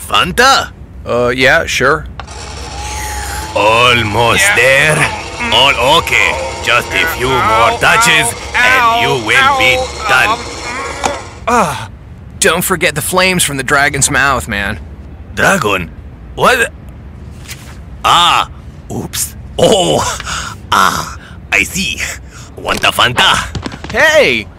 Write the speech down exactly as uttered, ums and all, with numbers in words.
Fanta? Uh, yeah, sure. Almost yeah. there. All okay. Just a few more touches and you will be done. Ah, don't forget the flames from the dragon's mouth, man. Dragon? What? Ah, oops. Oh, ah, I see. Want a Fanta? Hey!